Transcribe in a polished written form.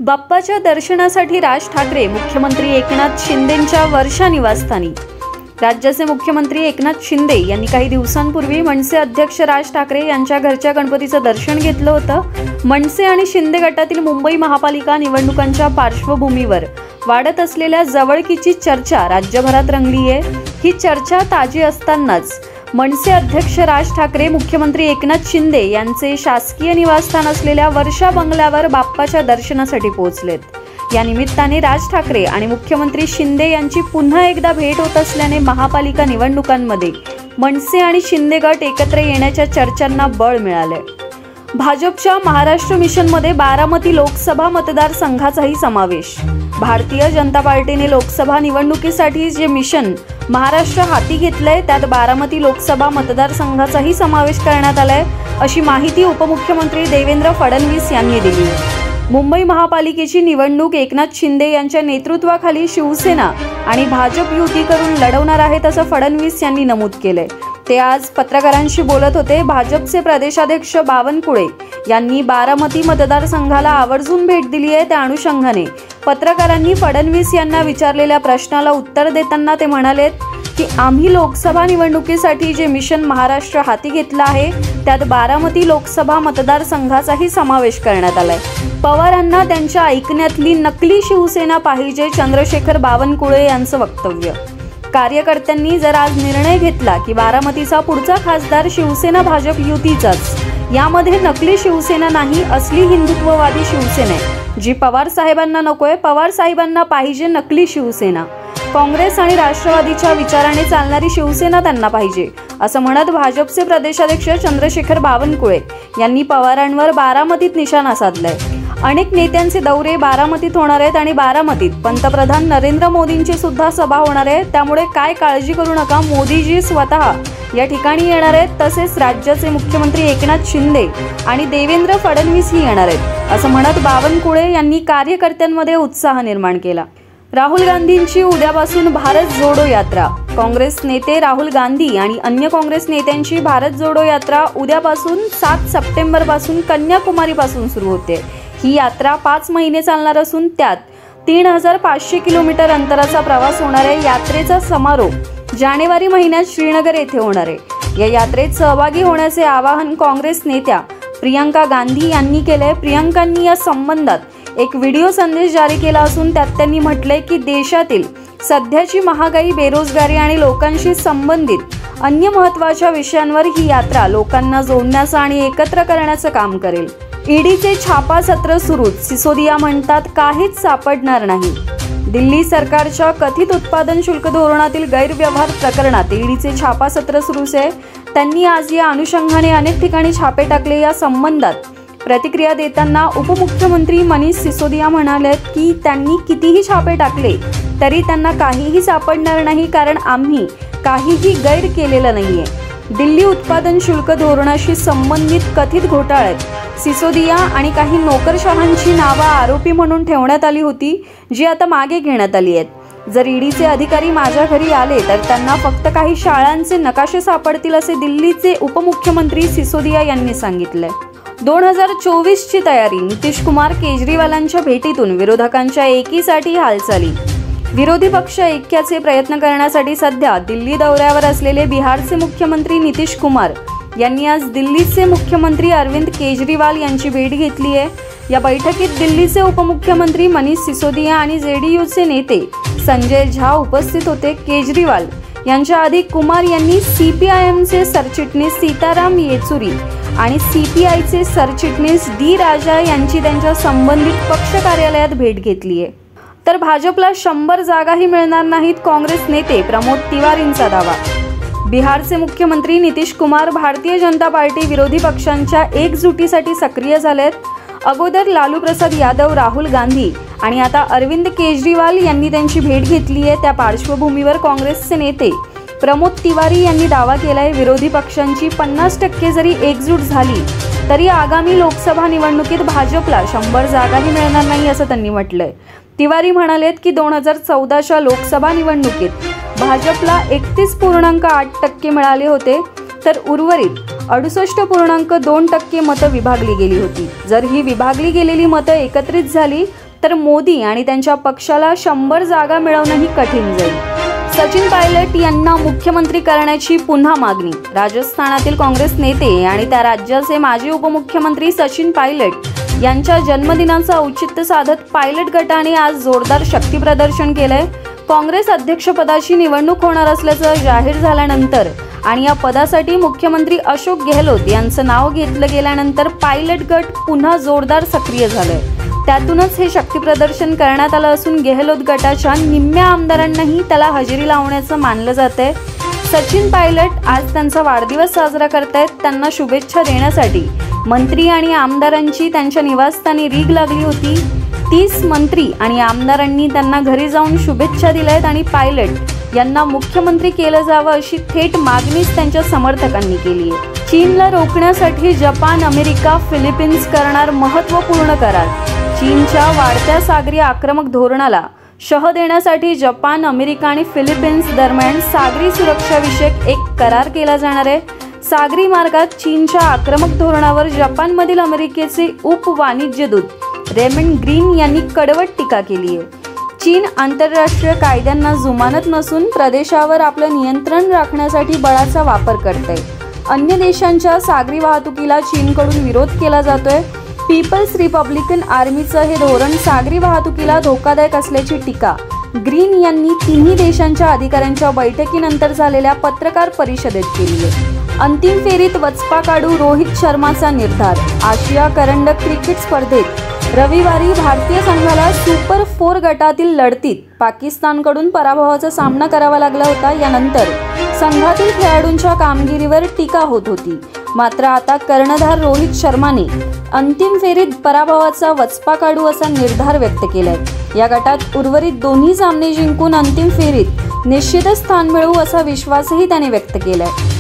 बाप्पाच्या दर्शनासाठी राज ठाकरे मुख्यमंत्री एकनाथ शिंदेंच्या वर्षा निवासस्थानी। राज्याचे मुख्यमंत्री एकनाथ शिंदे यांनी काही दिवसांपूर्वी मनसे अध्यक्ष राज ठाकरे यांच्या घरच्या गणपतीचं दर्शन घेतलं होतं। मनसे आणि शिंदे गटातील मुंबई महापालिका निवडणुकांच्या पार्श्वभूमीवर वाढत असलेल्या जवळकीची चर्चा राज्यभरात रंगली आहे। ही चर्चा ताजी असतानाच मनसे अध्यक्ष राज ठाकरे मुख्यमंत्री एकनाथ शिंदे यांचे शासकीय निवासस्थान असलेल्या वर्षा बंगल्यावर बाप्पाच्या दर्शनासाठी पोहोचलेत। या निमित्ताने राज ठाकरे आणि मुख्यमंत्री शिंदे यांची पुन्हा एकदा भेट होत असल्याने महापालिका निवडणुकांमध्ये मनसे आणि शिंदे गट एकत्र येण्याच्या चर्चांना बळ मिळाले। भाजपच्या महाराष्ट्र मिशनमध्ये बारामती लोकसभा मतदारसंघाचाही समावेश। भारतीय जनता पार्टीने लोकसभा निवडणुकीसाठी जे मिशन महाराष्ट्र हाती घेतलंय त्यात बारामती लोकसभा मतदारसंघाचाही समावेश करण्यात आलाय, अशी माहिती उपमुख्यमंत्री देवेंद्र फडणवीस यांनी दिली। मुंबई महापालिकेची निवडणूक एकनाथ शिंदे यांच्या नेतृत्वाखाली शिवसेना आणि भाजप युती करून लढवणार आहेत असं फडणवीस यांनी नमूद केलंय। ते आज पत्रकारांशी बोलत होते। भाजपचे प्रदेशाध्यक्ष बावनकुळे यांनी बारामती मतदारसंघाला आवर्जून भेट दिली आहे। त्या अनुषंगाने पत्रकारांनी फडणवीस यांना विचारलेल्या प्रश्नाला उत्तर देताना ते म्हणालेत की आम्ही लोकसभा निवडणुकीसाठी जे मिशन महाराष्ट्र हाती घेतलं आहे त्यात बारामती लोकसभा मतदारसंघाचाही समावेश करण्यात आलाय। पवारांना त्यांच्या ऐकण्यातली नकली शिवसेना पाहिजे, चंद्रशेखर बावनकुळे यांचं वक्तव्य। कार्यकर्त्यांनी जर आज निर्णय घेतला की बारामतीचा पुढचा खासदार शिवसेना भाजप युतीचाच, यामध्ये नकली शिवसेना नाही, असली हिंदुत्ववादी शिवसेना आहे जी पवार साहेबांना नकोय। पवार साहेबांना पाहिजे नकली शिवसेना। काँग्रेस आणि राष्ट्रवादीच्या विचाराने चालणारी शिवसेना त्यांना पाहिजे, असं म्हणत भाजपचे प्रदेशाध्यक्ष चंद्रशेखर बावनकुळे यांनी पवारांवर बारामतीत निशाणा साधलाय। अनेक नेत्यांचे दौरे बारामतीत होणार आहेत आणि बारामतीत पंतप्रधान नरेंद्र मोदींची सुद्धा सभा होणार आहे, त्यामुळे काय काळजी करू नका, मोदीजी स्वतः या ठिकाणी येणार आहेत। तसेच राज्याचे मुख्यमंत्री एकनाथ शिंदे आणि देवेंद्र फडणवीस ही येणार आहेत, असं म्हणत बावनकुळे यांनी कार्यकर्त्यांमध्ये उत्साह निर्माण केला। राहुल गांधींची उद्यापासून भारत जोडो यात्रा। काँग्रेस नेते राहुल गांधी आणि अन्य काँग्रेस नेत्यांची भारत जोडो यात्रा उद्यापासून 7 सप्टेंबर पासून कन्याकुमारी पासून सुरू होते। ही यात्रा 5 महिने चालणार असून त्यात 3500 किलोमीटर अंतराचा प्रवास होणार आहे। यात्रेचा समारोप जानेवारी महिन्यात श्रीनगर येथे होणार आहे। या यात्रेत सहभागी होण्याचे आवाहन काँग्रेस नेत्या प्रियंका गांधी यांनी केले। प्रियंकांनी या संबंधात एक व्हिडिओ संदेश जारी केला असून त्यात त्यांनी म्हटलंय की देशातील सध्याची महागाई, बेरोजगारी आणि लोकांशी संबंधित अन्य महत्त्वाच्या विषयांवर ही यात्रा लोकांना जोडण्याचं आणि एकत्र करण्याचं काम करेल। ईडीचे छापा सत्र सुरूच, सिसोदिया म्हणतात काहीच सापडणार नाही। दिल्ली सरकारच्या कथित उत्पादन शुल्क धोरणातील गैरव्यवहार प्रकरणात ईडीचे छापा सत्र सुरूच आहे। त्यांनी आज या अनुषंगाने अनेक ठिकाणी छापे टाकले। या संबंधात प्रतिक्रिया देताना उपमुख्यमंत्री मनीष सिसोदिया म्हणालेत की त्यांनी कितीही छापे टाकले तरी त्यांना काहीही सापडणार नाही, कारण आम्ही काहीही गैर केलेलं नाहीये। दिल्ली उत्पादन शुल्क धोरणाशी संबंधित कथित घोटाळ्यात सिसोदिया आणि काही नोकरशहांची नावं आरोपी म्हणून ठेवण्यात आली होती, जी आता मागे घेण्यात आली आहेत। जर ईडीचे अधिकारी माझ्या घरी आले तर त्यांना फक्त काही शाळांचे नकाशे सापडतील, असे दिल्लीचे उपमुख्यमंत्री सिसोदिया यांनी सांगितले। 2024 ची तयारी। नितीश कुमार केजरीवालांच्या भेटीतून विरोधकांच्या एकीसाठी हालचाली। विरोधी पक्ष ऐक्याचे प्रयत्न करण्यासाठी सध्या दिल्ली दौऱ्यावर असलेले बिहारचे मुख्यमंत्री नितीश कुमार यांनी आज दिल्लीचे मुख्यमंत्री अरविंद केजरीवाल यांची भेट घेतली आहे। या बैठकीत दिल्लीचे उपमुख्यमंत्री मनीष सिसोदिया आणि जेडीयूचे नेते संजय झा उपस्थित होते। केजरीवाल यांच्या आधी कुमार यांनी सीपीआयएमचे सरचिटणीस सीताराम येचुरी आणि सीपीआयचे सरचिटणीस डी राजा यांची त्यांच्या संबंधित पक्ष कार्यालयात भेट घेतली आहे। तर भाजपला 100 जागाही मिळणार नाहीत, काँग्रेस नेते प्रमोद तिवारींचा दावा। बिहारचे मुख्यमंत्री नितीश कुमार भारतीय जनता पार्टी विरोधी पक्षांच्या एकजुटीसाठी सक्रिय झालेत। अगोदर लालू प्रसाद यादव, राहुल गांधी आणि आता अरविंद केजरीवाल यांनी त्यांची भेट घेतली आहे। त्या पार्श्वभूमीवर काँग्रेसचे नेते प्रमोद तिवारी यांनी दावा केलाय, विरोधी पक्षांची 50% जरी एकजूट झाली तरी आगामी लोकसभा निवडणुकीत भाजपला 100 जागाही मिळणार नाही, असं त्यांनी म्हटलंय। तिवारी म्हणालेत की 2014च्या लोकसभा निवडणुकीत भाजपला 31.8% मिळाले होते, तर उर्वरित 68.2% मतं विभागली गेली होती। जर ही विभागली गेलेली मतं एकत्रित झाली तर मोदी आणि त्यांच्या पक्षाला 100 जागा मिळवणंही कठीण जाईल. सचिन पायलट यांना मुख्यमंत्री करण्याची पुन्हा मागणी. राजस्थानातील काँग्रेस नेते आणि त्या राज्याचे माजी उपमुख्यमंत्री सचिन पायलट यांच्या जन्मदिनाचं औचित्य साधत पायलट गटाने आज जोरदार शक्ती प्रदर्शन केलंय. काँग्रेस अध्यक्षपदाची निवडणूक होणार असल्याचं जाहीर झाल्यानंतर आणि या पदासाठी मुख्यमंत्री अशोक गेहलोत यांचं नाव घेतलं गेल्यानंतर पायलट गट पुन्हा जोरदार सक्रिय झालंय. त्यातूनच हे शक्ती प्रदर्शन करण्यात आलं असून गेहलोत गटाच्या निम्म्या आमदारांनाही त्याला हजेरी लावण्याचं मानलं जातंय. सचिन पायलट आज त्यांचा वाढदिवस साजरा करतायत. त्यांना शुभेच्छा देण्यासाठी मंत्री आणि आमदारांची त्यांच्या निवासस्थानी रीघ लागली होती. 30 मंत्री आणि आमदारांनी त्यांना घरी जाऊन शुभेच्छा दिल्यात आणि पायलट यांना मुख्यमंत्री केलं जावं अशी थेट मागणीच त्यांच्या समर्थकांनी केली आहे. चीनला रोखण्यासाठी जपान, अमेरिका, फिलिपिन्स करणार महत्त्वपूर्ण करार. चीनच्या वाढत्या सागरी आक्रमक धोरणाला शह देण्यासाठी जपान, अमेरिका आणि फिलिपिन्स दरम्यान सागरी सुरक्षाविषयक एक करार केला जाणार आहे. सागरी मार्गात चीनच्या आक्रमक धोरणावर जपानमधील अमेरिकेचे उपवाणिज्यदूत रेमंड ग्रीन यांनी कडवट टीका केली आहे. चीन आंतरराष्ट्रीय कायद्यांना जुमानत नसून प्रदेशावर आपलं नियंत्रण राखण्यासाठी बळाचा वापर करते. अन्य देशांच्या सागरी वाहतुकीला चीनकडून विरोध केला जातोय. पीपल्स रिपब्लिकन आर्मीचं हे धोरण सागरी वाहतुकीला धोकादायक असल्याची टीका ग्रीन यांनी तिन्ही देशांच्या अधिकाऱ्यांच्या बैठकीनंतर झालेल्या पत्रकार परिषदेत केली आहे. अंतिम फेरीत वचपा काढू रोहित शर्माचा निर्धार. आशिया करंडक क्रिकेट स्पर्धेत रविवारी भारतीय संघाला सुपर 4 गटातील लढतीत पाकिस्तानकडून पराभवाचा सामना करावा लागला होता. यानंतर संघातील खेळाडूंच्या कामगिरीवर टीका होत होती. मात्र आता कर्णधार रोहित शर्माने अंतिम फेरीत पराभवाचा वचपा काढू असा निर्धार व्यक्त केलाय. या गटात उर्वरित दोन्ही सामने जिंकून अंतिम फेरीत निश्चितच स्थान मिळवू असा विश्वासही त्याने व्यक्त केलाय.